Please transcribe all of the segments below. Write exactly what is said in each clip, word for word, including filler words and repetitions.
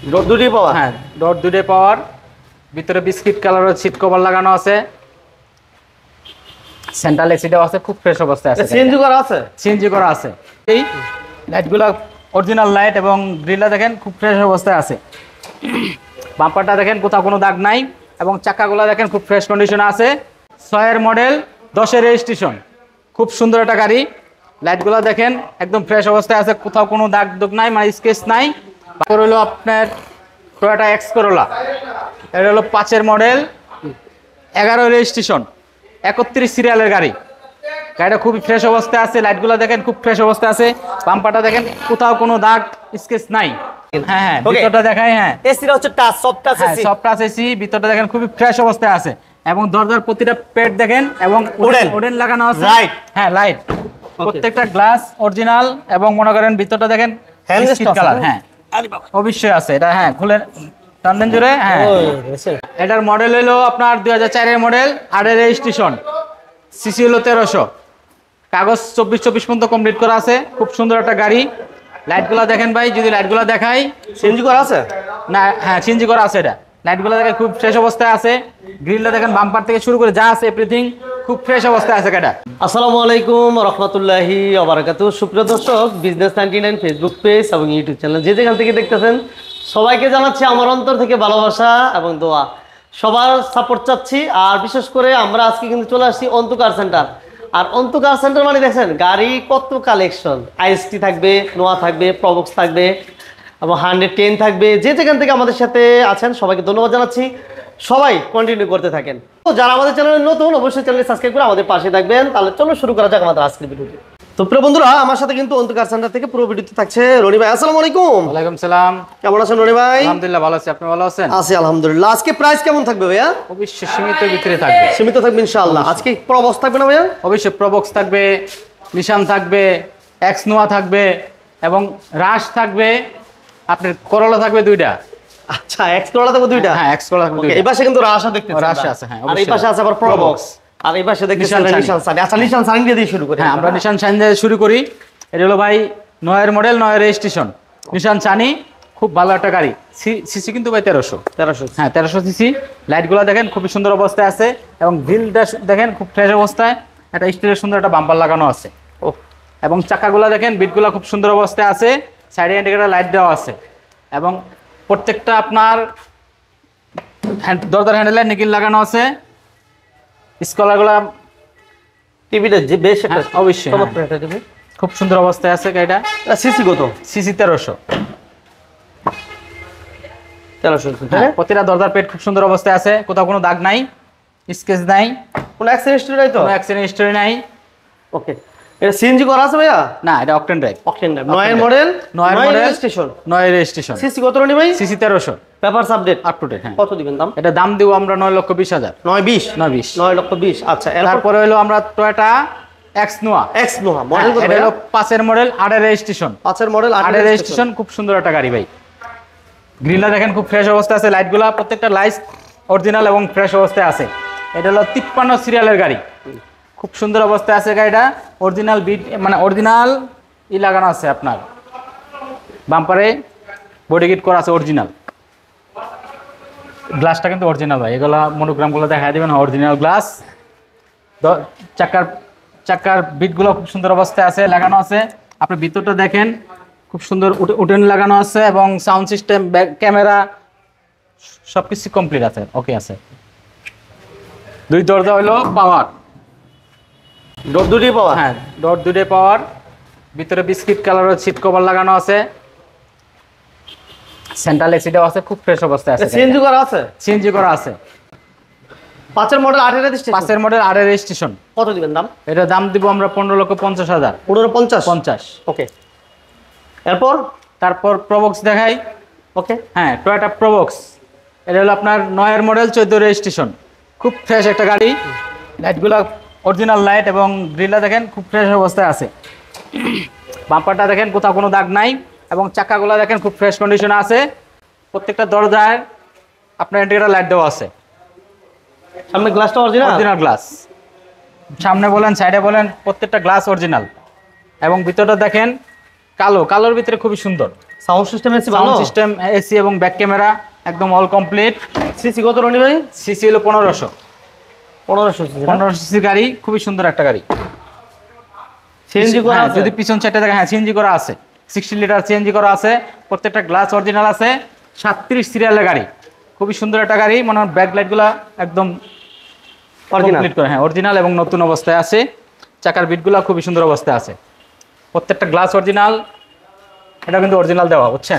ডোর দুটোই পাওয়ার। হ্যাঁ, ডোর দুটোই পাওয়ার। ভিতরে বিস্কিট কালারের সিট কভার লাগানো আছে, সেন্ট্রাল এসিটাও আছে, খুব ফ্রেশ অবস্থায় আছে। সিএনজি করা আছে? সিএনজি করা আছে। এই লাইটগুলো অরিজিনাল লাইট এবং গ্রিলটা দেখেন খুব ফ্রেশ অবস্থায় আছে। বাম্পারটা দেখেন কোথাও কোনো দাগ নাই এবং চাকাগুলো দেখেন খুব ফ্রেশ কন্ডিশনে আছে। ছয়ের মডেল, দশের রেজিস্ট্রেশন, খুব সুন্দর একটা গাড়ি। লাইটগুলো দেখেন একদম ফ্রেশ অবস্থায় আছে, কোথাও কোনো দাগ দুগ নাই, মানে স্কেচ নাই। তারপর হলো আপনার টয়োটা এক্স করোলা, এটা হলো পাঁচের মডেল, এগারো রেজিস্ট্রেশন, একত্রিশ সিরিয়ালের গাড়ি। গাড়িটা খুবই ফ্রেশ অবস্থায় আছে, লাইটগুলো দেখেন খুব ফ্রেশ অবস্থায় আছে, বাম্পারটা দেখেন কোথাও কোনো দাগ স্কেচ নাই। হ্যাঁ হ্যাঁ, ভিতরটা দেখাই। হ্যাঁ, এসিটা হচ্ছে touch, soft touch AC. Soft touch AC, ভিতরটা দেখেন খুবই ফ্রেশ অবস্থায় আছে এবং দরজার প্রতিটা পেট দেখেন এবং উডেন উডেন লাগানো আছে। রাইট, হ্যাঁ লাইট, প্রত্যেকটা গ্লাস অরিজিনাল এবং মনে করেন ভিতরটা দেখেন বিস্কিট কালার। হ্যাঁ অবশ্যই আছে এটা। হ্যাঁ খুলে টানদেন জুড়ে। হ্যাঁ, এটার মডেল হলো আপনার দুই হাজার চারের মডেল, আটের রেজিস্ট্রেশন, সিসি হলো তেরোশো, কাগজ চব্বিশ চব্বিশ পর্যন্ত কমপ্লিট করা আছে। খুব সুন্দর একটা গাড়ি। লাইটগুলো দেখেন ভাই, যদি লাইটগুলো দেখাই। সিএনজি করা আছে না? হ্যাঁ সিএনজি করা আছে। এটা লাইটগুলো দেখেন খুব ফ্রেশ অবস্থায় আছে। গ্রিলটা দেখেন বাম্পার থেকে শুরু করে যা আছে এভরিথিং খুব ফ্রেশ অবস্থায় আছে গাড়িটা। আসসালামু আলাইকুম রাহমাতুল্লাহি ওয়া বারাকাতুহু। সুপ্রিয় দর্শক, business ninety nine Facebook page এবং ইউটিউব চ্যানেল যে যেখান থেকে দেখতেছেন সবাইকে জানাচ্ছি আমার অন্তর থেকে ভালোবাসা এবং দোয়া। সবার সাপোর্ট চাচ্ছি। আর বিশেষ করে আমরা আজকে কিন্তু চলে আসছি অন্তু কার সেন্টার। আর অন্তু কার সেন্টার মানে দেখেন গাড়ি কত কালেকশন, আইএসটি থাকবে, নোয়া থাকবে, প্রবক্স থাকবে এবং হান্ড্রেড টেন থাকবে। যে যেখান থেকে আমাদের সাথে আছেন সবাইকে ধন্যবাদ জানাচ্ছি। সবাই কন্টিনিউ করতে থাকেন। তো যারা আমাদের চ্যানেলে নতুন অবশ্যই চ্যানেল সাবস্ক্রাইব করে আমাদের পাশে থাকবেন। তাহলে চলো শুরু করা যাক আমাদের আজকের ভিডিওটি। তো প্রিয় বন্ধুরা, আমার সাথে কিন্তু অন্তু কার সেন্টার থেকে পুরো ভিডিওতে থাকছে রনি ভাই। আসসালামু আলাইকুম। ওয়ালাইকুম সালাম। কেমন আছেন রনি ভাই? আলহামদুলিল্লাহ ভালো আছি, আপনি ভালো আছেন? আছি আলহামদুলিল্লাহ। আজকে প্রাইস কেমন থাকবে ভাইয়া? অবশ্যই সীমিত ভিতরে থাকবে। সীমিত থাকবে ইনশাআল্লাহ। আজকে প্রবক্স থাকবে না ভাইয়া? অবশ্যই প্রবক্স থাকবে, নিশান থাকবে, এক্স নোয়া থাকবে এবং রাশ থাকবে, আপনার করলা থাকবে দুইটা। আচ্ছা, এক্স করলা থাকবে দুইটা? হ্যাঁ এক্স করলা থাকবে দুইটা। এই পাশে কিন্তু রাশা দেখতে পাচ্ছি। রাশ আছে, হ্যাঁ। আর এই পাশে আছে আবার প্রবক্স। আর এই পাশে দেখতেছি নিশান সানি। আচ্ছা, নিশান সানি দিয়ে শুরু করি। হ্যাঁ, আমরা নিশান সানি দিয়ে শুরু করি। এটা হলো ভাই নয়ের মডেল, নয়ের রেজিস্ট্রেশন, নিশান সানি, খুব ভালো একটা গাড়ি। সিসি কিন্তু ভাই তেরোশো। তেরোশো? হ্যাঁ তেরোশো সিসি। লাইটগুলো দেখেন খুবই সুন্দর অবস্থায় আছে এবং গ্রিলটা দেখেন খুব ফ্রেশ অবস্থায়। একটা স্টিলের সুন্দর একটা বাম্পার লাগানো আছে। ও, এবং চাকাগুলো দেখেন, বিটগুলো খুব সুন্দর অবস্থায় আছে। সাইডে ইন্ডিকেটর লাইট দেওয়া আছে এবং প্রত্যেকটা আপনার দরজার হ্যান্ডেলে নিকিল লাগানো আছে। স্কলারগুলো টিভিটা যে বেশ একটা অবশ্যই চমৎকার একটা টিভি, খুব সুন্দর অবস্থায় আছে গাড়িটা। সিসি কত? সিসি তেরোশো। তেরোশো। হ্যাঁ, প্রতিটা দরজার পেট খুব সুন্দর অবস্থায় আছে, কোথাও কোনো দাগ নাই, স্কেচ নাই, কোনো অ্যাক্সিডেন্ট হিস্টরি নাই তো? কোনো অ্যাক্সিডেন্ট হিস্টরি নাই। ওকে। এটা সিএনজি করা আছে ভাইয়া? না, এটা অকটেন ড্রাইভ। অকটেন ড্রাইভ, নয়ের মডেল, নয়ের মডেল, রেজিস্ট্রেশন, নয়ের রেজিস্ট্রেশন। সিসি কত রনি ভাই? সিসি তেরোশো। Papers update up to date. হ্যাঁ। কত দিবেন দাম? এটা দাম দিব আমরা নয় লক্ষ বিশ হাজার। নয় বিশ? নয় বিশ। নয় লক্ষ বিশ। আচ্ছা, তারপরে হলো আমরা Toyota X Noah. X Noah model কত? এটা হলো পাঁচের মডেল, আটের রেজিস্ট্রেশন। পাঁচের মডেল, আটের রেজিস্ট্রেশন, খুব সুন্দর একটা গাড়ি ভাই। গ্রিলটা দেখেন খুব ফ্রেশ অবস্থায় আছে, লাইটগুলা প্রত্যেকটা লাইট অরিজিনাল এবং ফ্রেশ অবস্থায় আছে। এটা হলো তিপ্পান্ন সিরিয়ালের গাড়ি, খুব সুন্দর অবস্থায় আছে গাড়িটা। অরিজিনাল বিট মানে অরিজিনাল ই লাগানো আছে আপনার বাম্পারে, বডি কিট করা আছে অরিজিনাল। গ্লাসটা কিন্তু অরিজিনাল ভাই, এগুলা মনোগ্রামগুলো দেখা দেবেন অরিজিনাল গ্লাস। চাকার চাকার বিটগুলো খুব সুন্দর অবস্থায় আছে, লাগানো আছে। আপনি ভিতরটা দেখেন খুব সুন্দর উটেন লাগানো আছে এবং সাউন্ড সিস্টেম, ক্যামেরা সবকিছু কমপ্লিট আছে, ওকে আছে। দুই দরজা হলো পাওয়ার, ডোর দুটোই পাওয়ার। হ্যাঁ ডোর দুটোই পাওয়ার। ভিতরে বিস্কিট কালারের সিট কভার লাগানো আছে, সেন্ট্রাল এসিটাও আছে, খুব ফ্রেশ অবস্থায় আছে। সিএনজি করা আছে? সিএনজি করা আছে। পাঁচের মডেল, আটের রেজিস্ট্রেশন। পাঁচের মডেল, আটের রেজিস্ট্রেশন। কত দিবেন দাম? এটা দাম দিব আমরা পনেরো লক্ষ পঞ্চাশ হাজার। পনেরো পঞ্চাশ? পঞ্চাশ। ওকে। এরপর তারপর প্রবক্স দেখাই। ওকে। হ্যাঁ, টয়োটা প্রবক্স। এটা হলো আপনার নয়ের মডেল, চোদ্দ রেজিস্ট্রেশন, খুব ফ্রেশ একটা গাড়ি। লাইটগুলো অরিজিনাল লাইট এবং গ্রিলটা দেখেন খুব ফ্রেশ অবস্থায় আছে। বাম্পারটা দেখেন কোথাও কোনো দাগ নাই এবং চাকাগুলো দেখেন খুব ফ্রেশ কন্ডিশনে আছে। প্রত্যেকটা দরজায় আপনার ইন্ডিকেটর লাইট দেওয়া আছে। সামনে গ্লাসটা অরিজিনাল? অরিজিনাল গ্লাস, সামনে বলেন সাইডে বলেন প্রত্যেকটা গ্লাস অরিজিনাল। এবং ভিতরটা দেখেন কালো, কালোর ভিতরে খুবই সুন্দর। সাউন্ড সিস্টেম এসি ভালো, সাউন্ড সিস্টেম, এসি এবং ব্যাক ক্যামেরা একদম অল কমপ্লিট। সিসি কত রনি ভাই? সিসি হলো পনেরোশো। পনেরোশো সিসি, পনেরোশো সিসির গাড়ি, খুবই সুন্দর একটা গাড়ি। সিএনজি করা আছে? যদি পিছন সাইডে দেখেন, হ্যাঁ সিএনজি করা আছে, সিক্সটি লিটার সিএনজি করা আছে, প্রত্যেকটা গ্লাস অরিজিনাল আছে, সাতত্রিশ সিরিয়ালের গাড়ি, খুবই সুন্দর একটা গাড়ি। মনে হয় ব্যাক লাইটগুলো একদম কমপ্লিট করে, হ্যাঁ অরিজিনাল এবং নতুন অবস্থায় আছে। চাকার বিটগুলো খুবই সুন্দর অবস্থায় আছে, প্রত্যেকটা গ্লাস অরিজিনাল। এটা কিন্তু অরিজিনাল দেওয়া, বুঝছেন?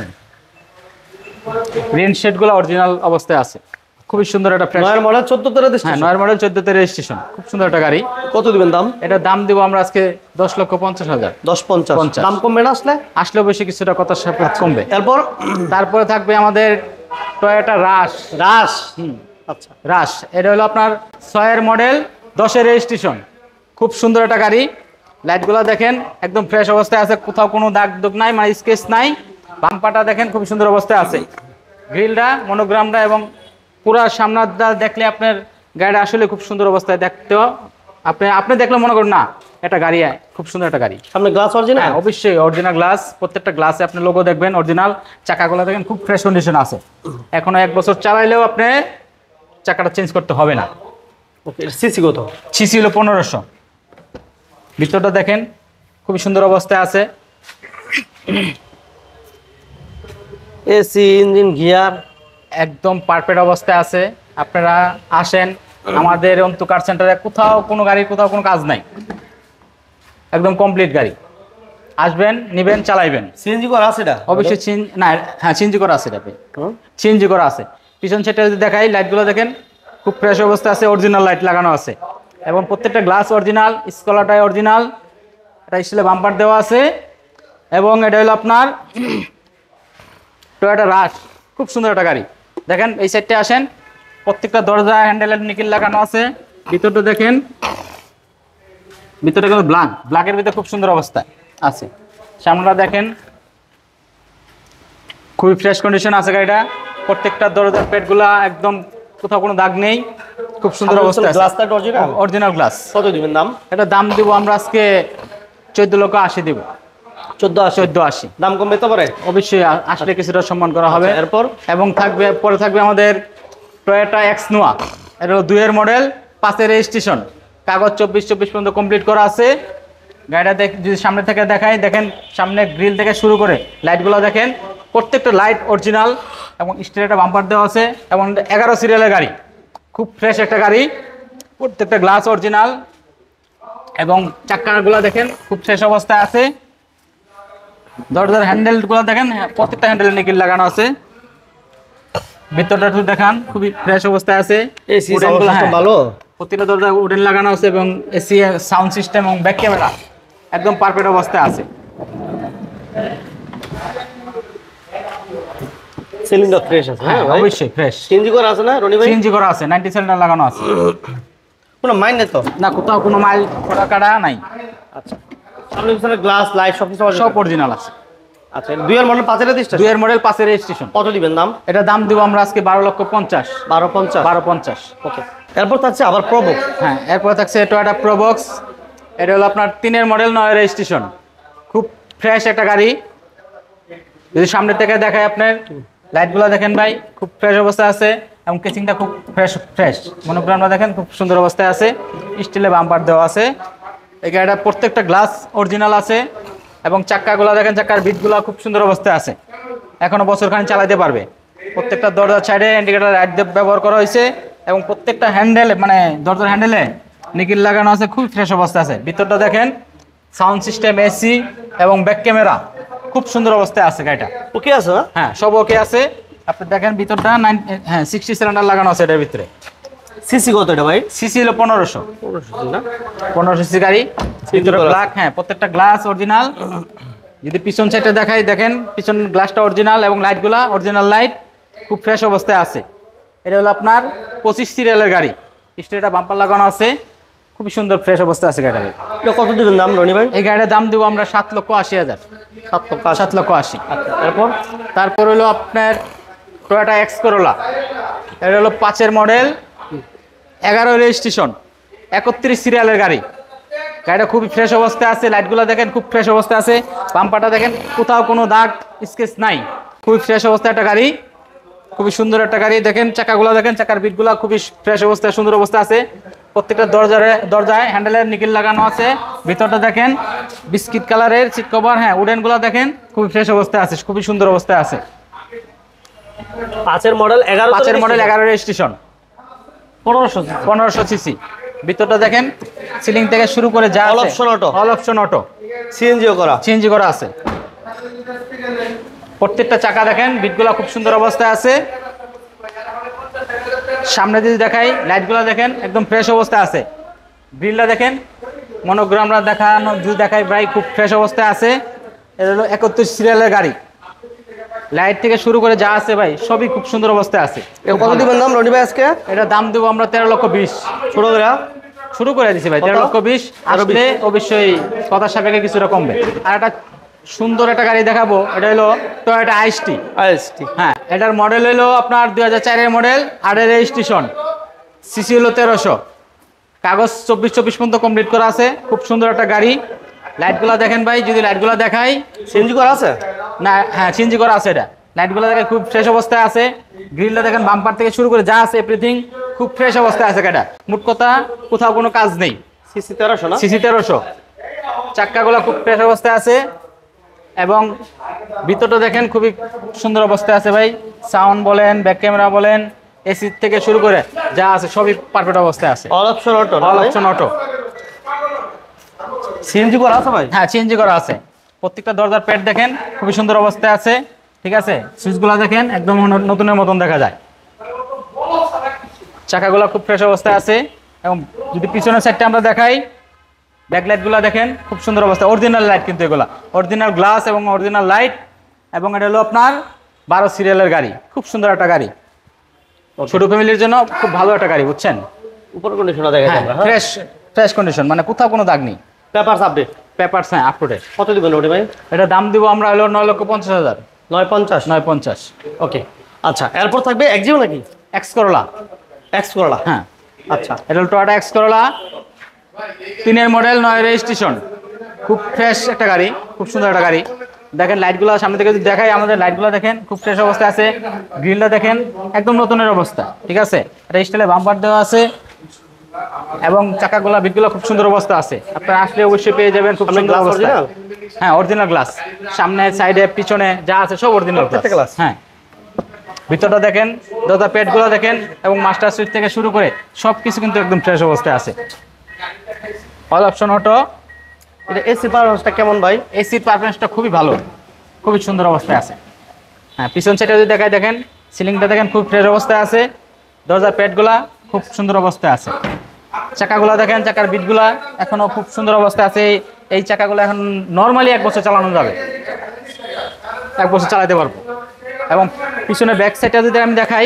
রেন শেডগুলো অরিজিনাল অবস্থায় আছে, খুবই সুন্দর একটা ফ্রেশ। নয়ের মডেল চোদ্দ তে রেজিস্ট্রেশন। হ্যাঁ নয়ের মডেল চোদ্দ তে রেজিস্ট্রেশন, খুব সুন্দর একটা গাড়ি। কত দিবেন দাম? এটা দাম দিব আমরা আজকে দশ লক্ষ পঞ্চাশ হাজার। দশ পঞ্চাশ। পঞ্চাশ। দাম কমবে না আসলে? আসলে অবশ্যই কিছুটা কথা সাপেক্ষে কমবে। এরপর তারপরে থাকবে আমাদের টয়োটা রাশ। রাশ, হুম আচ্ছা রাশ, এটা হলো আপনার ছয়ের মডেল, দশের রেজিস্ট্রেশন, খুব সুন্দর একটা গাড়ি। লাইটগুলো দেখেন একদম ফ্রেশ অবস্থায় আছে, কোথাও কোনো দাগ দুগ নাই, মানে স্কেচ নাই। বাম্পারটা দেখেন খুব সুন্দর অবস্থায় আছে, গ্রিলটা, মনোগ্রামটা এবং পুরো সামনাটা দেখলে আপনার গাড়িটা আসলে খুব সুন্দর অবস্থায় দেখতেও, আপনি আপনি দেখলে মনে করুন না এটা গাড়ি, খুব সুন্দর একটা গাড়ি। সামনে গ্লাস অরিজিনাল? হ্যাঁ অবশ্যই অরিজিনাল গ্লাস, প্রত্যেকটা গ্লাসে আপনি লোগো দেখবেন অরিজিনাল। চাকাগুলো দেখেন খুব ফ্রেশ কন্ডিশন আছে, এখনো এক বছর চালাইলেও আপনি চাকাটা চেঞ্জ করতে হবে না। ওকে, সিসি কত? সিসি হলো পনেরোশো। ভিতরটা দেখেন খুবই সুন্দর অবস্থায় আছে, এসি, ইঞ্জিন, গিয়ার একদম পারফেক্ট অবস্থায় আছে। আপনারা আসেন আমাদের অন্তু কার সেন্টারে, কোথাও কোনো গাড়ির কোথাও কোনো কাজ নাই, একদম কমপ্লিট গাড়ি। আসবেন, নিবেন, চালাইবেন। সিএনজি করা আছে এটা? অবশ্যই চিন না, হ্যাঁ সিএনজি করা আছে, এটা হুম। সিএনজি করা আছে। পিছন সাইডটা যদি দেখাই, লাইটগুলো দেখেন খুব ফ্রেশ অবস্থা আছে, অরিজিনাল লাইট লাগানো আছে এবং প্রত্যেকটা গ্লাস অরিজিনাল, স্কলারটাই অরিজিনাল, এটা স্টিলে বাম্পার দেওয়া আছে। এবং এটা হলো আপনার টয়োটা রাশ, খুব সুন্দর একটা গাড়ি। দেখেন এই সাইডটা আসেন, প্রত্যেকটা দরজা হ্যান্ডেলের নিকেল লাগানো আছে। ভিতরটা দেখেন, ভিতরটা কিন্তু ব্ল্যাক, ব্ল্যাকের ভিতরে খুব সুন্দর অবস্থায় আছে। সামনেটা দেখেন খুবই ফ্রেশ কন্ডিশন আছে গাড়িটা, প্রত্যেকটা দরজার পেটগুলা একদম কোথাও কোনো দাগ নেই, খুব সুন্দর অবস্থায় আছে। গ্লাসটা অরিজিনাল? Original glass. কত দিবেন দাম? এটা দাম দিব আমরা আজকে চোদ্দ লক্ষ আশি দিব। চোদ্দ আশি? চোদ্দ আশি। দাম কমবে তো পারে? অবশ্যই আ- আসলে কিছুটা সম্মান করা হবে। আচ্ছা, এরপর? এবং থাকবে, পরে থাকবে আমাদের টয়োটা এক্স নোয়া, এটা হলো দুইয়ের মডেল, পাঁচের রেজিস্ট্রেশন, কাগজ চব্বিশ চব্বিশ পর্যন্ত কমপ্লিট করা আছে। গাড়িটা দেখ, যদি সামনে থেকে দেখাই, দেখেন সামনে গ্রিল থেকে শুরু করে লাইটগুলো দেখেন, প্রত্যেকটা লাইট অরিজিনাল এবং স্টিলের একটা বাম্পার দেওয়া আছে এবং এগারো সিরিয়ালের গাড়ি, খুব ফ্রেশ একটা গাড়ি, প্রত্যেকটা গ্লাস অরিজিনাল এবং চাকাগুলো দেখেন খুব ফ্রেশ অবস্থায় আছে। দরজার হ্যান্ডেলগুলো দেখেন, হ্যাঁ, প্রত্যেকটা হ্যান্ডেলে নিকেল লাগানো আছে। ভিতরটা একটু দেখান, খুবই ফ্রেশ অবস্থায় আছে। এসি উডেনগুলো, হ্যাঁ, ভালো? প্রত্যেকটা দরজা উডেন লাগানো আছে এবং এসি, সাউন্ড সিস্টেম এবং ব্যাক ক্যামেরা একদম পারফেক্ট অবস্থায় আছে। সিলিন্ডার ফ্রেশ আছে? হ্যাঁ হ্যাঁ ভাই, অবশ্যই ফ্রেশ। সিএনজি করা আছে না রনি ভাই? সিএনজি করা আছে, নাইনটি সিলিন্ডার লাগানো আছে। কোনো মাইন নেই তো? না, কোথাও কোনো মাইল করা কাটা নাই, আচ্ছা, সামনে পিছনে গ্লাস, লাইট সব কিছু সব অরিজিনাল আছে। আচ্ছা, দুইয়ের মডেল পাঁচের রেজিস্ট্রেশন? দুইয়ের মডেল, পাঁচের রেজিস্ট্রেশন। কত দিবেন দাম? এটা দাম দিব আমরা আজকে বারো লক্ষ পঞ্চাশ। বারো পঞ্চাশ? বারো পঞ্চাশ। ওকে, এরপর থাকছে আবার প্রবক্স। হ্যাঁ, এরপর থাকছে টয়োটা প্রবক্স, এটা হলো আপনার তিনের মডেল, নয় রেজিস্ট্রেশন, খুব ফ্রেশ একটা গাড়ি। যদি সামনে থেকে দেখায়, আপনার লাইটগুলো দেখেন ভাই, খুব ফ্রেশ অবস্থায় আছে এবং কেচিংটা খুব ফ্রেশ ফ্রেশ মনোগ্রামটা দেখেন খুব সুন্দর অবস্থায় আছে, স্টিলে বাম্পার দেওয়া আছে। এই গাড়িটা প্রত্যেকটা গ্লাস অরিজিনাল আছে এবং চাক্কাগুলো দেখেন, চাক্কার বিটগুলো খুব সুন্দর অবস্থায় আছে, এখনো বছরখানি চালাতে পারবে। প্রত্যেকটা দরজার সাইডে ইন্ডিকেটর লাইট ব্যবহার করা হয়েছে এবং প্রত্যেকটা হ্যান্ডেল, মানে দরজার হ্যান্ডেলে নিকেল লাগানো আছে, খুব ফ্রেশ অবস্থা আছে। ভিতরটা দেখেন, সাউন্ড সিস্টেম, এসি এবং ব্যাক ক্যামেরা খুব সুন্দর অবস্থায় আছে গাড়িটা। ওকে আছে? হ্যাঁ সব ওকে আছে। আপনি দেখেন ভিতরটা নাইন, হ্যাঁ সিক্সটি সিলিন্ডার লাগানো আছে এটার ভিতরে। সিসি কত এটা ভাই? সিসি হলো পনেরোশো। পনেরোশো না? পনেরোশো সিসি গাড়ি, ভিতরে ব্ল্যাক, হ্যাঁ প্রত্যেকটা গ্লাস অরিজিনাল। যদি পিছন সাইডে দেখাই, দেখেন পিছন গ্লাসটা অরিজিনাল এবং লাইটগুলা অরিজিনাল লাইট, খুব ফ্রেশ অবস্থায় আছে। এটা হলো আপনার পঁচিশ সিরিয়ালের গাড়ি, স্টেটা বাম্পার লাগানো আছে, খুবই সুন্দর ফ্রেশ অবস্থায় আছে গাড়িটা। এটা কত দিবেন দাম রনি ভাই? এই গাড়ির দাম দেবো আমরা সাত লক্ষ আশি হাজার। সাত লক্ষ আশি? সাত লক্ষ আশি। আচ্ছা, এরপর? তারপর হলো আপনার টয়োটা এক্স করোলা, এটা হলো পাঁচের মডেল, এগারো রেজিস্ট্রেশন, একত্রিশ সিরিয়ালের গাড়ি, গাড়িটা খুবই ফ্রেশ অবস্থায় আছে, লাইটগুলো দেখেন খুব ফ্রেশ অবস্থায় আছে, বাম্পারটা দেখেন কোথাও কোনো দাগ স্কেচ নাই, খুবই ফ্রেশ অবস্থায় একটা গাড়ি, খুবই সুন্দর একটা গাড়ি। দেখেন চাকাগুলো দেখেন, চাকার বিটগুলো খুবই ফ্রেশ অবস্থায় সুন্দর অবস্থা আছে। প্রত্যেকটা দরজারে দরজায় হ্যান্ডেলের নিকেল লাগানো আছে। ভিতরটা দেখেন বিস্কিট কালারের সিট কভার, হ্যাঁ উডেনগুলো দেখেন খুবই ফ্রেশ অবস্থায় আছে, খুবই সুন্দর অবস্থায় আছে। পাঁচের মডেল এগারো পাঁচের মডেল এগারো রেজিস্ট্রেশন, পনেরোশো পনেরোশো সিসি। ভিতরটা দেখেন সিলিং থেকে শুরু করে যা all option auto, all option auto, সিএনজিও করা, সিএনজি করা আছে। প্রত্যেকটা চাকা দেখেন বিটগুলো খুব সুন্দর অবস্থায় আছে। সামনে যদি দেখাই লাইটগুলো দেখেন একদম ফ্রেশ অবস্থায় আছে। গ্রিলটা দেখেন মনোগ্রামরা দেখানো যদি দেখাই ভাই খুব ফ্রেশ অবস্থায় আছে। এটা হলো একত্রিশ সিরিয়ালের গাড়ি, লাইট থেকে শুরু করে যা আছে ভাই সবই খুব সুন্দর অবস্থায় আছে। কত দিবেন দাম রনি ভাই আজকে? এটা দাম দেবো আমরা তেরো লক্ষ বিশ, ছোট করে শুরু করে দিছি ভাই তেরো লক্ষ বিশ। আসলে অবশ্যই কথা সাপেক্ষে কিছুটা কমবে। আর একটা সুন্দর একটা গাড়ি দেখাবো, এটা হলো টয়োটা আইসটি। আইএসটি, হ্যাঁ এটার মডেল হলো আপনার দুই হাজার চারের মডেল, আটের রেজিস্ট্রেশন, সিসি হলো তেরোশো, কাগজ চব্বিশ চব্বিশ পর্যন্ত কমপ্লিট করা আছে। খুব সুন্দর একটা গাড়ি। লাইটগুলো দেখেন ভাই, যদি লাইটগুলো দেখাই, সিএনজি করা আছে না হ্যাঁ সিএনজি করা আছে। এটা লাইটগুলো দেখেন খুব ফ্রেশ অবস্থায় আছে। গ্রিলটা দেখেন বাম্পার থেকে শুরু করে যা আছে এভরিথিং খুব ফ্রেশ অবস্থায় আছে। গাড়িটা মোট কথা কোথাও কোনো কাজ নেই। সিসি তেরোশো না, সিসি তেরোশো, চাক্কাগুলো খুব ফ্রেশ অবস্থায় আছে এবং ভিতরটা দেখেন খুবই সুন্দর অবস্থায় আছে ভাই। সাউন্ড বলেন, ব্যাক ক্যামেরা বলেন, এসি থেকে শুরু করে যা আছে সবই পারফেক্ট অবস্থায় আছে। All option auto, all option auto, CNG করা আছে ভাই? হ্যাঁ সিএনজি করা আছে। প্রত্যেকটা দরজার প্যাড দেখেন খুবই সুন্দর অবস্থায় আছে, ঠিক আছে। সুইচগুলো দেখেন একদম নতুনের মতন দেখা যায়। চাকাগুলো খুব ফ্রেশ অবস্থায় আছে এবং যদি পিছনের সাইডটা আমরা দেখাই, ব্যাকলাইটগুলো দেখেন খুব সুন্দর অবস্থা, অরিজিনাল লাইট কিন্তু এগুলা অরিজিনাল গ্লাস এবং অরিজিনাল লাইট। এবং এটা হলো আপনার বারো সিরিয়ালের গাড়ি, খুব সুন্দর একটা গাড়ি, ছোট ফ্যামিলির জন্য খুব ভালো একটা গাড়ি, বুঝছেন। উপর কন্ডিশনটা দেখা যাবে, হ্যাঁ ফ্রেশ ফ্রেশ কন্ডিশন, মানে কোথাও কোনো দাগ নেই। পেপারস আপডেট, পেপারস হ্যাঁ আপ টু ডেট। কত দিবেন রনি ভাই? এটা দাম দিব আমরা হলো নয় লক্ষ পঞ্চাশ হাজার। নয় পঞ্চাশ, নয় পঞ্চাশ ওকে। আচ্ছা এরপর থাকবে এক্সিও নাকি? এক্স করোলা, এক্স করলা, হ্যাঁ আচ্ছা। এটা হলো টয়োটা এক্স করোলা, তিনের মডেল, নয় রেজিস্ট্রেশন, খুব ফ্রেশ একটা গাড়ি, খুব সুন্দর একটা গাড়ি। দেখেন লাইটগুলো সামনে থেকে যদি দেখাই, আমাদের লাইটগুলো দেখেন খুব ফ্রেশ অবস্থায় আছে। গ্রিলটা দেখেন একদম নতুনের অবস্থা, ঠিক আছে। এটা স্টাইলে বাম্পার দেওয়া আছে এবং চাকাগুলা বিটগুলো খুব সুন্দর অবস্থা আছে। আপনারা আসলে অবশ্যই পেয়ে যাবেন খুব সুন্দর অবস্থা। হ্যাঁ অরিজিনাল গ্লাস, সামনে সাইডে পিছনে যা আছে সব অরিজিনাল গ্লাস। হ্যাঁ ভিতরটা দেখেন, দরজা প্যাডগুলো দেখেন এবং মাস্টার সুইচ থেকে শুরু করে সব কিছু কিন্তু একদম ফ্রেশ অবস্থায় আছে। All option auto. এটা এসি পারফরম্যান্সটা কেমন ভাই? এসির পারফরম্যান্সটা খুবই ভালো, খুবই সুন্দর অবস্থায় আছে। হ্যাঁ পিছন সাইডে যদি দেখায় দেখেন, সিলিংটা দেখেন খুব ফ্রেশ অবস্থায় আছে। দরজার প্যাডগুলা খুব সুন্দর অবস্থায় আছে। চাকাগুলো দেখেন, চাকার বিটগুলা এখনো খুব সুন্দর অবস্থায় আছে। এই চাকাগুলো এখন নর্মালি এক বছর চালানো যাবে, এক বছর চালাতে পারবো। এবং পিছনে ব্যাক সাইডটা যদি আমি দেখাই,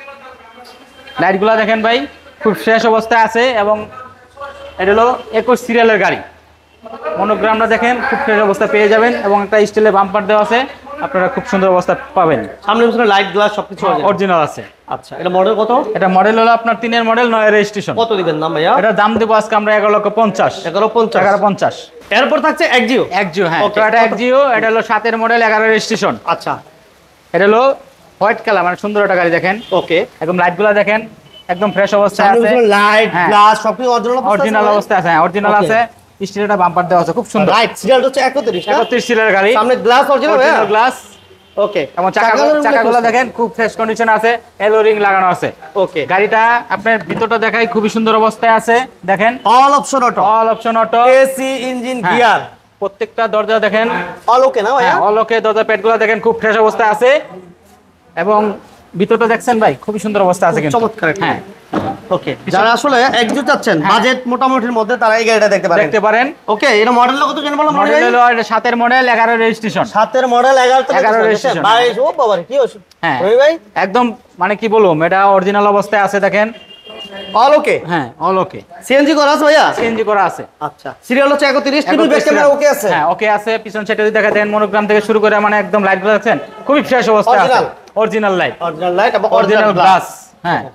লাইটগুলো দেখেন ভাই খুব ফ্রেশ অবস্থায় আছে এবং এটা হলো একুশ সিরিয়ালের গাড়ি। মনোগ্রামটা দেখেন খুব ফ্রেশ অবস্থা পেয়ে যাবেন এবং একটা স্টিলের বাম্পার দেওয়া আছে, আপনারা খুব সুন্দর অবস্থা পাবেন। সামনে পিছনে লাইট গ্লাস সবকিছু অরিজিনাল আছে। আচ্ছা এটা মডেল কত? এটা মডেল হলো আপনার তিনের মডেল, নয় রেজিস্ট্রেশন। কত দিবেন দাম ভাইয়া? এটা দাম দেবো আজকে আমরা এগারো লক্ষ পঞ্চাশ। এগারো পঞ্চাশ, এগারো পঞ্চাশ। এরপর থাকছে এক্সিও। এক্সিও, হ্যাঁ টয়োটা এক্সিও। এটা হলো সাতের মডেল, এগারো রেজিস্ট্রেশন। আচ্ছা এটা হলো হোয়াইট কালার, মানে সুন্দর একটা গাড়ি দেখেন। ওকে, একদম লাইটগুলো দেখেন একদম ফ্রেশ অবস্থায় আছে। লাইট গ্লাস সবকিছু অরিজিনাল অরিজিনাল অবস্থায় আছে। হ্যাঁ অরিজিনাল আছে। স্টিলের বাম্পার দেওয়া আছে, খুব সুন্দর। রাইট সিরিয়াল হচ্ছে একত্রিশ, একত্রিশ সিরিয়ালের গাড়ি। সামনে গ্লাস অরিজিনাল গ্লাস, ওকে। এবং চাকাগুলো চাকাগুলো দেখেন খুব ফ্রেশ কন্ডিশন আছে, এলো রিং লাগানো আছে। ওকে, গাড়িটা আপনার ভিতরটা দেখাই খুবই সুন্দর অবস্থায় আছে। দেখেন all option auto, all option auto, AC, engine, gear, প্রত্যেকটা দরজা দেখেন অল ওকে না ভাইয়া? All okay. দরজা প্যাডগুলো দেখেন খুব ফ্রেশ অবস্থায় আছে এবং ভিতরটা দেখছেন ভাই খুবই সুন্দর অবস্থা আছে কিন্তু। চমৎকার, হ্যাঁ ওকে। যারা আসলে এক্সিও চাচ্ছেন বাজেট মোটামুটির মধ্যে, তারা এই গাড়িটা দেখতে পারেন দেখতে পারেন। ওকে, এটা মডেল কত জানেন বলো? মডেল হলো এটা সাতের মডেল, এগারো রেজিস্ট্রেশন। সাতের মডেল, এগারো এগারো রেজিস্ট্রেশন। বাইশ। ও বাবা রে, কি হইছে? হ্যাঁ রবি ভাই একদম মানে কি বলবো, এটা অরিজিনাল অবস্থায় আছে দেখেন। অল ওকে, হ্যাঁ অল ওকে। সিএনজি করা আছে ভাইয়া? সিএনজি করা আছে। আচ্ছা সিরিয়াল হচ্ছে একত্রিশ, টিভি ব্যাক ক্যামেরা ওকে আছে? হ্যাঁ ওকে আছে। পিছন সাইডে যদি দেখা দেন, মনোগ্রাম থেকে শুরু করে মানে একদম লাইটগুলো দেখছেন খুবই ফ্রেশ অবস্থায় আছে। অরিজিনাল লাইট, অরিজিনাল লাইট এবং অরিজিনাল গ্লাস। হ্যাঁ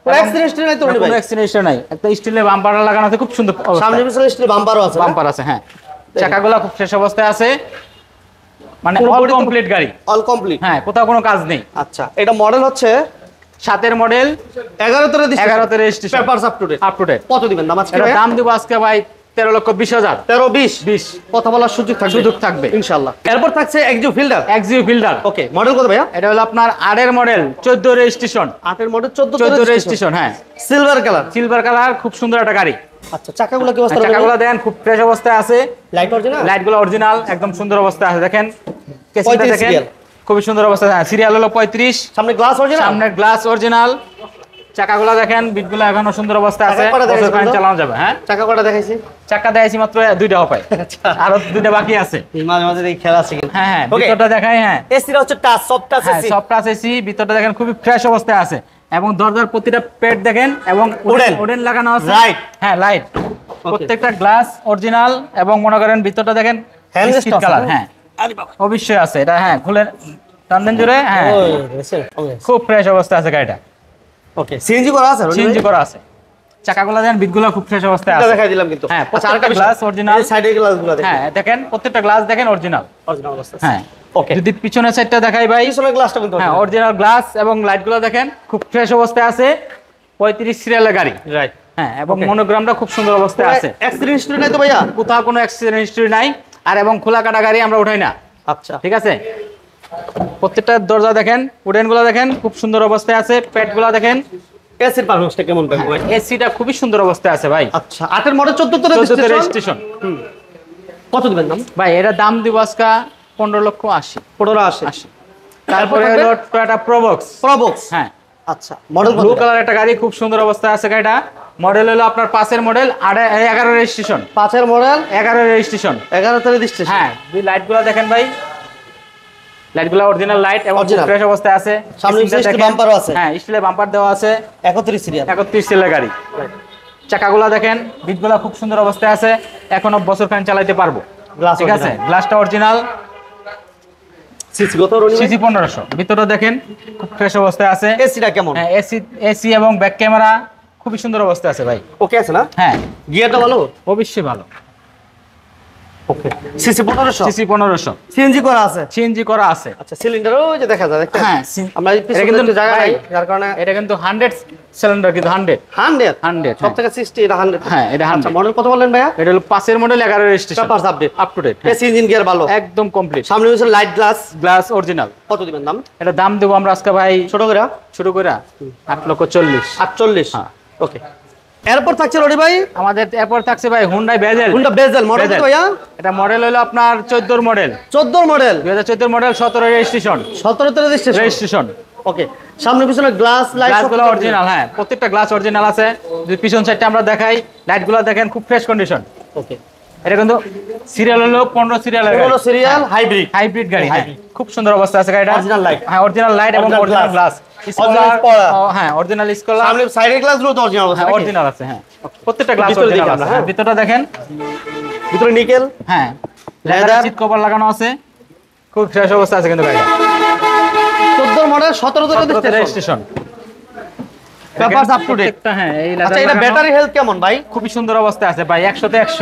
কোনো অ্যাক্সিডেন্ট হিস্ট্রি নাই তো রনি ভাই? কোনো অ্যাক্সিডেন্ট হিস্ট্রি নাই, একটা স্টিলের বাম্পার লাগানো আছে, খুব সুন্দর অবস্থা। সামনে পিছনে স্টিল বাম্পারও আছে, বাম্পার আছে হ্যাঁ। চাকাগুলো খুব ফ্রেশ অবস্থায় আছে, মানে পুরো অল body তো- কমপ্লিট গাড়ি, অল কমপ্লিট। হ্যাঁ কোথাও কোনো কাজ নেই। আচ্ছা, এটা মডেল হচ্ছে সাতের মডেল, এগারোতে রেজিস্ট্রেশন, এগারোতে registration, papers up to date. Up to date. কত দিবেন দাম আজকে এটা ভাই? দাম দিব আজকে ভাই তেরো লক্ষ বিশ হাজার। তেরো বিশ বিশ কথা বলার সুযোগ থাকবে, সুযোগ থাকবে ইনশাআল্লাহ। এরপর থাকছে Axio Fielder, Axio Fielder. Okay model কত ভাইয়া? এটা হলো আপনার আটের মডেল, চোদ্দ রেজিস্ট্রেশন, আটের মডেল, চোদ্দ চোদ্দ রেজিস্ট্রেশন হ্যাঁ, সিলভার কালার। সিলভার কালার, খুব সুন্দর একটা গাড়ি। আচ্ছা, চাকাগুলো কি অবস্থা? চাকাগুলো দেখেন খুব ফ্রেশ অবস্থায় আছে, লাইট অরিজিনাল, লাইটগুলো অরিজিনাল, একদম সুন্দর অবস্থায় আছে। দেখেন কেসিংটা পঁয়ত্রিশ দেখেন সিরিয়াল। খুবই সুন্দর অবস্থায়, হ্যাঁ সিরিয়াল হলো পঁয়ত্রিশ, সামনে গ্লাস অরিজিনাল, সামনের গ্লাস অরিজিনাল। চাকাগুলো দেখেন, বিটগুলো এখনো সুন্দর অবস্থায় আছে, চাকা কটা দেখাইছি বছর খানেক বন্ধু? চালানো যাবে। হ্যাঁ চাকা কটা দেখাইছি? চাকা দেখাইছি মাত্র দুইটা পাই, আরো দুইটা বাকি আছে। মাঝে মাঝে দেখি খেলা আছে কিন্তু। হ্যাঁ হ্যাঁ Okay. ভিতরটা দেখাই, হ্যাঁ এসিটা হচ্ছে টাচ, সফট টাচ হ্যাঁ এসি। সব টাচ এসি, ভিতরটা দেখেন খুবই ফ্রেশ অবস্থায় আছে, এবং দরজার প্রতিটা পেট দেখেন, এবং Wooden। ওডেন লাগানো আছে, Right। হ্যাঁ লাইট, প্রত্যেকটা গ্লাস অরিজিনাল, এবং মনে করেন ভিতরটা দেখেন Handrest বিস্কিট আছে, কালার, হ্যাঁ? হ্যাঁ অবশ্যই আছে এটা, হ্যাঁ খুলে টান দেন জোরে, হ্যাঁ ওই দেখছেন? ওকে খুব ফ্রেশ অবস্থায় আছে গাড়িটা, ওকে সিএনজি করা আছে, সিএনজি করা আছে। চাকাগুলো দেখেন, বিটগুলো খুব ফ্রেশ অবস্থায় এটা আছে, দেখাই দিলাম কিন্তু। হ্যাঁ আচ্ছা, আরেকটা প্রত্যেকটা গ্লাস অরিজিনাল, সাইডের গ্লাসগুলো দেখেন, হ্যাঁ দেখেন প্রত্যেকটা গ্লাস দেখেন অরিজিনাল, অরিজিনাল অবস্থা। হ্যাঁ ওকে, যদি পিছনের সাইডটা দেখাই ভাই, পিছনের গ্লাসটা কিন্তু হ্যাঁ অরিজিনাল গ্লাস, এবং লাইটগুলো দেখেন খুব ফ্রেশ অবস্থায় আছে, পঁয়ত্রিশ সিরিয়ালের গাড়ি, রাইট। হ্যাঁ এবং Okay. মনোগ্রামটা খুব সুন্দর অবস্থায় আছে, অ্যাক্সিডেন্ট হিস্ট্রি নাই তো ভাইয়া? কোথাও কোনো অ্যাক্সিডেন্ট হিস্ট্রি নাই, আর এবং খোলা কাটা গাড়ি আমরা উঠাই না, আচ্ছা, ঠিক আছে। প্রত্যেকটা দরজা দেখেন, উডেনগুলো দেখেন খুব সুন্দর অবস্থায় আছে, প্যাডগুলো দেখেন, এসির পারফরম্যান্সটা কেমন থাকবে ভাই? এসিটা খুবই সুন্দর অবস্থায় আছে ভাই, আচ্ছা, আটের মডেল, চোদ্দ তো চোদ্দতে রেজিস্ট্রেশন। রেজিস্ট্রেশন। কত দিবেন দাম? ভাই এটা দাম দিব আজকে পনেরো লক্ষ আশি। পনেরো আশি। আশি। তারপরে হলো টয়োটা প্রোবক্স, প্রবক্স, হ্যাঁ আচ্ছা মডেল ব্লু কালার একটা গাড়ি, খুব সুন্দর অবস্থায় আছে গাড়িটা। মডেল হলো আপনার পাঁচের মডেল, এগারো রেজিস্ট্রেশন, পাঁচের মডেল, এগারো রেজিস্ট্রেশন, এগারোতে রেজিস্ট্রেশন। হ্যাঁ দুই লাইটগুলো দেখেন ভাই, লাইটগুলো অরিজিনাল লাইট, এবং Original। ফ্রেশ অবস্থায় আছে, সামনে Casingটা স্টিল দেখেন, বাম্পারও আছে, হ্যাঁ স্টিলের বাম্পার দেওয়া আছে, একত্রিশ সিরিয়াল। একত্রিশ সিলের গাড়ি। চাকাগুলো দেখেন, বিটগুলো খুব সুন্দর অবস্থায় আছে, এখনো বছর খান চালাইতে পারবো, গ্লাস ঠিক আছে। গ্লাসটা অরিজিনাল, সিসি কত রনি? সিসি পনেরোশো, ভিতরে দেখেন খুব ফ্রেশ অবস্থায় আছে, এসিটা কেমন? হ্যাঁ এসি এসি এবং ব্যাক ক্যামেরা খুবই সুন্দর অবস্থায় আছে ভাই, ওকে আছে না? হ্যাঁ গিয়ারটা ভালো? অবশ্যই ভালো। ওকে, সিসি পনেরোশো, সিসি পনেরোশো, সিএনজি করা আছে। সিএনজি করা আছে, আচ্ছা, সিলিন্ডারও যে দেখা যায় দেখতে। হ্যাঁ সি- আমরা এই এটা পিছনে কিন্তু কিন্তু জায়গা নাই, ভাই, যার কারণে এটা কিন্তু হান্ড্রেড সিলিন্ডার, কিন্তু হান্ড্রেড হান্ড্রেড হান্ড্রেড সব থেকে সিক্সটি, এটা হান্ড্রেড। হ্যাঁ, এটা আচ্ছা, হান্ড্রেড। মডেল কত বললেন ভাইয়া? এটা হলো পাঁচের মডেল, এগারো registration, papers update, up to date, AC engine gear ভালো, একদম কমপ্লিট, সামনে পিছনে লাইট গ্লাস। Glass original. কত দিবেন দাম? এটা দাম দেবো আমরা আজকে ভাই ছোট করে শুরু করে আট লক্ষ চল্লিশ। আটচল্লিশ। হ্যাঁ। ওকে, এরপর থাকছে রনি ভাই আমাদের এরপর থাকছে ভাই Hyundai Vezel. Honda Vezel, model কত বেজেল। ভাইয়া? এটা মডেল হলো আপনার চোদ্দোর মডেল, চোদ্দোর মডেল, দুই হাজার চোদ্দোর মডেল, সতেরো রেজিস্ট্রেশন, সতেরোতে রেজিস্ট্রেশন। রেজিস্ট্রেশন। ওকে, সামনে পিছনে গ্লাস লাইট গ্লাসগুলো অরিজিনাল, হ্যাঁ প্রত্যেকটা গ্লাস অরিজিনাল আছে। যদি পিছন সাইডটা আমরা দেখাই, লাইটগুলো দেখেন খুব ফ্রেশ কন্ডিশন। ওকে, এটা কিন্তু সিরিয়াল হলো পনেরো সিরিয়ালের গাড়ি, পনেরো সিরিয়াল হাইব্রিড। হাইব্রিড গাড়ি, হ্যাঁ Hybrid। খুব সুন্দর অবস্থা আছে গাড়িটা, Original light। হ্যাঁ অরিজিনাল লাইট এবং Original original glass। Glass, Original spoiler। হ্যাঁ অরিজিনাল স্কলার, সামনে সাইডের গ্লাসগুলো তো অরিজিনাল আছে হ্যাঁ নাকি? অরিজিনাল আছে, হ্যাঁ প্রত্যেকটা গ্লাস ভিতরে অরিজিনাল দেখি আছে, আমরা, হ্যাঁ হ্যাঁ। ভিতরটা দেখেন, ভিতরে নিকেল, হ্যাঁ Leather। লেদার সিট কভার লাগানো আছে, খুব ফ্রেশ অবস্থা আছে কিন্তু গাড়িটা, চোদ্দোর মডেল, সতেরোতে registration. Registration, papers up to date. হ্যাঁ এই আচ্ছা, leather এটা লাগানো, ব্যাটারি হেলথ কেমন ভাই? খুবই সুন্দর অবস্থায় আছে ভাই, একশোতে একশো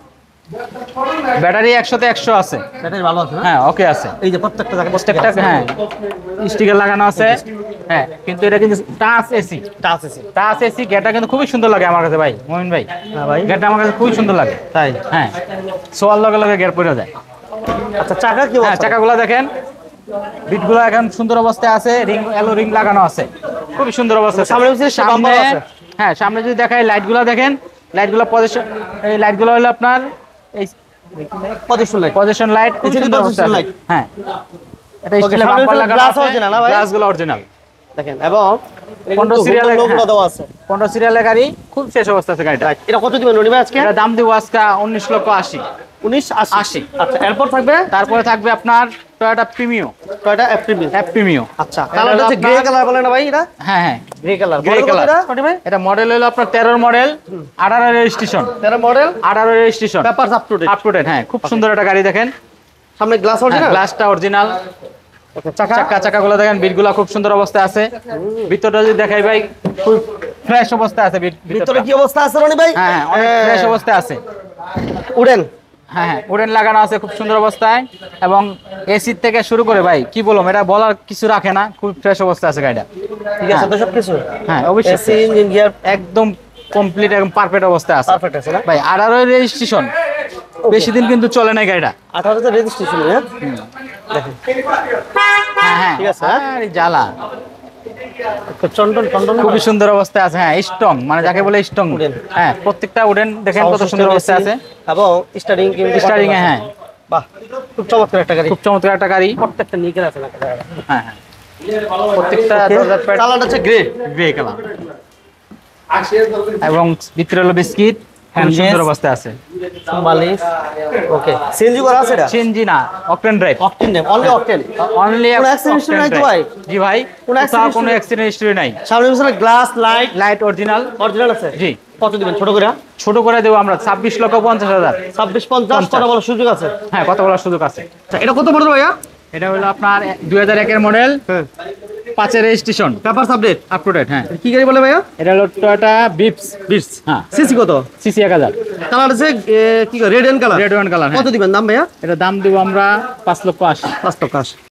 ব্যাটারি, একশোতে একশো আছে, ব্যাটারি ভালো আছে না? হ্যাঁ ওকে আছে, এই যে প্রত্যেকটা জায়গায় প্রত্যেকটা হ্যাঁ স্টিকার লাগানো আছে, হ্যাঁ কিন্তু এটা কিন্তু touch AC, touch AC. Touch AC, গেটটা কিন্তু খুবই সুন্দর লাগে আমার কাছে ভাই, মমিন ভাই, হ্যাঁ ভাই, গেটটা আমার কাছে খুবই সুন্দর লাগে, তাই? হ্যাঁ সোয়ার লগে লগে গেট পড়ে যায়। আচ্ছা, চাকা কি হ্যাঁ অবস্থা? চাকাগুলো দেখেন, বিটগুলো এখন সুন্দর অবস্থায় আছে, রিং এলো রিং লাগানো আছে, খুবই সুন্দর অবস্থা। সামনে পিছনে সে সামনে bumper আছে। হ্যাঁ সামনে যদি দেখাই, লাইটগুলো দেখেন, লাইটগুলো পজিশন, এই লাইটগুলো হলো আপনার এই পজিশন লাইট। পজিশন লাইট, খুব এই যে সুন্দর position অবস্থায় আছে। light। হ্যাঁ এটা Okay, স্টিলের সামনে বাম্পার পিছনে লাগানো glass আছে, original না ভাই? গ্লাসগুলো অরিজিনাল। দেখেন, এবং পনেরো সিরিয়ালের, লোগো দেওয়া আছে। পনেরো সিরিয়ালের গাড়ি, খুব শেষ অবস্থা আছে গাড়িটা। Right, এটা কত দিবেন রনি ভাই আজকে? এটা দাম দিব আজকে উনিশ লক্ষ আশি। উনিশ আশি। আশি। আচ্ছা, এরপর থাকবে তারপরে থাকবে আপনার Toyota Premio, Toyota FTV. F Premio. আচ্ছা, কালারটা হচ্ছে গ্রে কালার বলে না ভাই? এটা হ্যাঁ হ্যাঁ grey colour. Grey grey color। Colour Roni ভাই? এটা মডেল হলো আপনার তেরোর মডেল, আঠারো রেজিস্ট্রেশন, তেরো মডেল, আঠারো registration, papers up to date. Up to date, হ্যাঁ খুব সুন্দর একটা গাড়ি দেখেন, সামনে গ্লাস অরিজিনাল, গ্লাসটা অরিজিনাল, ওকে, চাকা চাকা চাকাগুলো দেখেন, বিটগুলো খুব সুন্দর অবস্থায় আছে, ভিতরটা যদি দেখাই ভাই খুব ফ্রেশ অবস্থায় আছে ভিত- ভিতরে ভিতরটা। কি অবস্থা আছে রনি ভাই? হ্যাঁ হ্যাঁ অনেক ফ্রেশ অবস্থায় আছে। উড়েন হ্যাঁ হ্যাঁ উডেন লাগানো আছে খুব সুন্দর অবস্থায়, এবং এসি থেকে শুরু করে ভাই কি বলবো, এটা বলার কিছু রাখে না, খুব ফ্রেশ অবস্থায় আছে গাড়িটা। ঠিক আছে তো সবকিছু? হ্যাঁ অবশ্যই এসি ইঞ্জিন গিয়ার একদম কমপ্লিট এবং পারফেক্ট অবস্থায় আছে পারফেক্ট আছে না? ভাই। আঠারো রেজিস্ট্রেশন, বেশি দিন কিন্তু চলে নাই গাড়িটা। আঠারো তে রেজিস্ট্রেশন, হ্যাঁ দেখেন হ্যাঁ হ্যাঁ ঠিক আছে, হ্যাঁ? আরে জ্বালা, তো চন্দন চন্দন খুবই সুন্দর অবস্থায় আছে। হ্যাঁ স্ট্রং, মানে যাকে বলে স্ট্রং। উডেন। হ্যাঁ প্রত্যেকটা উডেন দেখেন কত সুন্দর অবস্থায় আছে। এবং স্টারিং কিন্তু স্টারিং এ হ্যাঁ বাহ, খুব চমৎকার একটা গাড়ি। খুব চমৎকার একটা গাড়ি। প্রত্যেকটা নিকেল আছে না? হ্যাঁ হ্যাঁ প্রত্যেকটা দরজার প্যাড কালারটা হচ্ছে গ্রে। গ্রে কালার, এবং ভিতরে হলো বিস্কিট, খুব Handles। সুন্দর অবস্থায় আছে। বালিশ ওকে। সিএনজি করা আছে এটা? সিএনজি না, octane drive. Octane name, only octane. Only কোনো accident history নাই তো ভাই? জি ভাই, কোনো কোথাও accident কোনো history- অ্যাক্সিডেন্ট হিস্টরি নাই। সামনে পিছনে glass light light original. Original আছে? জি। কত দিবেন ছোট করে? ছোট করে দেবো আমরা ছাব্বিশ লক্ষ পঞ্চাশ হাজার। ছাব্বিশ পঞ্চাশ পঞ্চাশ। কত বলার সুযোগ আছে? হ্যাঁ কত বলার সুযোগ আছে। আচ্ছা, এটা কত পড়বে ভাইয়া? এটা হলো আপনার দুই হাজার একের মডেল, হ্যাঁ, পাঁচের registration, papers update. Up to date. হ্যাঁ কি গাড়ি বলে ভাইয়া? এটা হলো টয়োটা বিপস। বিটস। হ্যাঁ সিসি কত? সিসি এক হাজার, কালার আছে এ, কি red and colour. Red one colour. কত দিবেন দাম ভাইয়া? এটা দাম দেবো আমরা পাঁচ লক্ষ আশি। পাঁচ লক্ষ আশি।